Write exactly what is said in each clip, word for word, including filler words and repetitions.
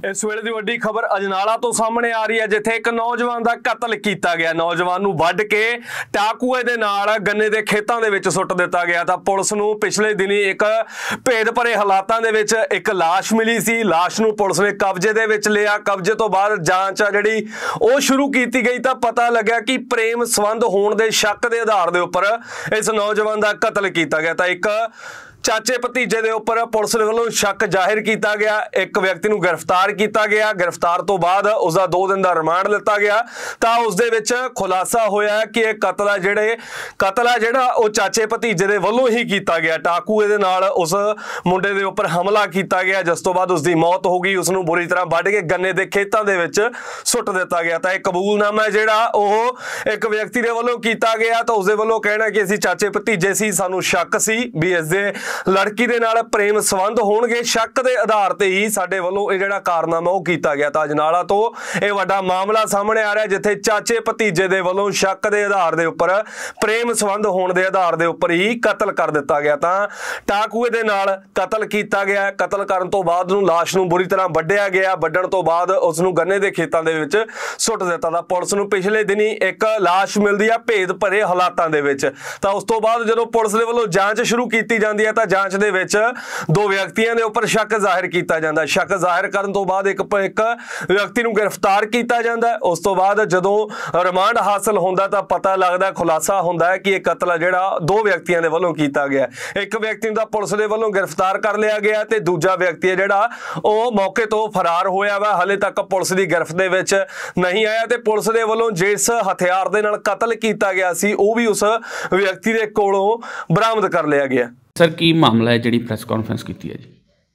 इस वेले दी वड्डी खबर अजनाला तो सामने आ रही है, जिथे एक नौजवान का कतल किया गया। नौजवान नूं वढ के टाकूए दे नाल गन्ने दे खेतां दे विच सुੱਟ दिता गया। तां पुलिस नूं पिछले दिनी एक भेद भरे हालातां दे विच एक लाश मिली सी। लाश नूं पुलिस ने कब्जे दे विच लिया। कब्जे तो बाद जांच आ जिहड़ी ओह शुरू कीती गई तां पता लग्या कि प्रेम संबंध होण दे शक दे आधार दे उपर इस नौजवान का कतल किया गया। तां एक चाचे भतीजे के उपर पुलिस वालों शक जाहिर किया गया। एक व्यक्ति को गिरफ्तार किया गया। गिरफ्तार तो बाद उसका दो दिन का रिमांड लिता गया। तो उस दे विच खुलासा होया कि यह कतल है जिहड़े कतल है जिहड़ा वो चाचे भतीजे के वालों ही किया गया। टाकूए दे नाल उस मुंडे के उपर हमला किया गया, जिस तो बाद उसकी मौत हो गई। उसनूं बुरी तरह वढ के गन्ने के खेतों के विच सुੱਟ दिता गया। तो एक कबूलनामा जिहड़ा ओह एक व्यक्ति के वालों किया गया। तो उसके वालों कहना कि असीं चाचे भतीजे सी, सानूं शक सी भी इस दे लड़की दे नाल प्रेम संबंध होणगे। शक के आधार ते ही साडे वल्लों इह जिहड़ा कारनामा ओह कीता गया। तां अजनाला तो यह वड्डा मामला सामने आ रहा, जिथे चाचे भतीजे दे वल्लों शक के आधार दे उपर प्रेम संबंध होण दे आधार दे उपर ही कतल कर दिता गया। तां टाकूए दे नाल कतल कीता गया। कतल करन तो बाद नूं लाश नूं बुरी तरह वड्ढिया गया। वड्ढण तो बाद उस नूं गन्ने दे खेतां दे विच सुੱਟ दिता। तां पुलिस नूं पिछले दिनी एक लाश मिलदी आ भेद भरे हालातां दे विच। तां उस तो बाद जदों पुलिस दे वल्लों जांच शुरू कीती जांदी है तां जांच दे विच दो व्यक्तियों के उपर शक जाहिर किया जाता है। शक जाहिर करन तो बाद एक एक व्यक्ति को गिरफ्तार किया जाता है। उस तो बाद जदों रिमांड हासिल होंदा तां पता लगदा, खुलासा होंदा है कि यह कतल है जिहड़ा दो व्यक्तियों के वल्लों किया गया। एक व्यक्ति नूं तां पुलिस दे वल्लों गिरफ्तार कर लिया गया ते दूजा व्यक्ति है जिहड़ा ओह मौके तो फरार होया वा, हले तक पुलिस की गिरफ्त दे विच नहीं आया। ते पुलिस दे वल्लों जिस हथियार दे नाल कतल किया गया सी ओह भी उस व्यक्ति दे कोलों बरामद कर लिया गया। सर की मामला है जी प्रैस कॉन्फ्रेंस की है जी?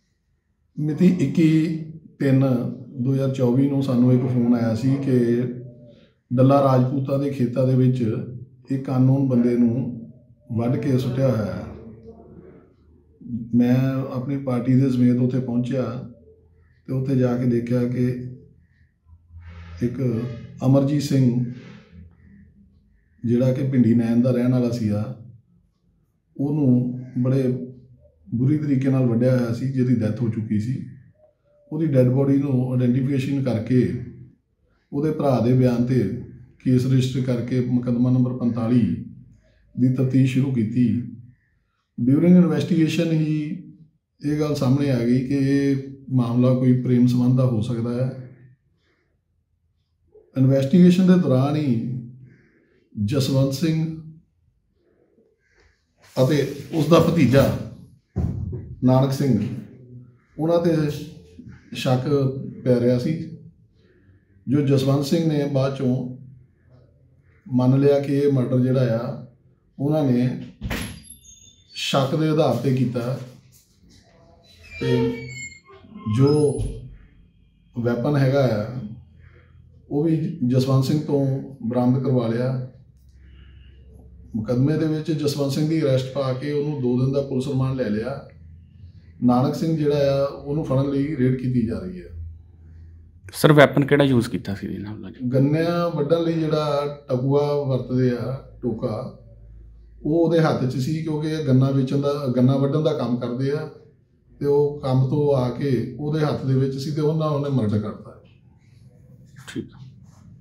मिति इक्की तीन दो हज़ार चौबी में सानू एक फोन आया सी कि डल्ला राजपूतां दे खेतां दे विच एक कानून बंदे नूं वढ के सुੱਟਿਆ होया है। मैं अपनी पार्टी दे समेत उत्थे पहुंचा तो उत्थे जाके देखा कि एक अमरजीत सिंह जिहड़ा कि भिंडी नैन दा रहण वाला सीगा, ਉਹਨੂੰ बड़े बुरी तरीके नाल वड्ढिया होया सी, जिहदी डैथ हो चुकी सी। ਉਹਦੀ डैड बॉडी ਨੂੰ आइडेंटिफिकेशन करके ਉਹਦੇ ਭਰਾ ਦੇ ਬਿਆਨ ਤੇ केस रजिस्टर करके मुकदमा नंबर पैंताली की तफ्तीश शुरू की। ड्यूरिंग इन्वेस्टिगेशन ही ये गल सामने आ गई कि ये मामला कोई प्रेम संबंध का हो सकता है। इन्वेस्टिगेशन के दौरान ही जसवंत सिंह ਅਤੇ उसका भतीजा नानक सिंह उन्हां ते शक पै रहा सी। जो जसवंत सिंह ने बाद चों मान लिया कि ये मर्डर जिहड़ा आ उन्होंने शक के आधार पर किया ते जो वैपन हैगा आ वो भी जसवंत सिंह तो बरामद करवा लिया। मुकदमे दे विच जसवंत सिंह की अरैसट पा के उन्होंने दो दिन का पुलिस रिमांड ले लिया। नानक सिंह जिहड़ा आ उन्होंने फड़न लई रेड की जा रही है। सर वैपन किहड़ा यूज़ किया सी इन्हां? गन्नियां वड्ढण लई जिहड़ा टकुआ वरतदे आ टोका वो उहदे हत्थ 'च सी, क्योंकि गन्ना वेचण दा गन्ना वड्ढण दा काम करदे आ ते वो काम तो आके उहदे हत्थ दे विच सी ते उन्हां उहने मर्डर करता।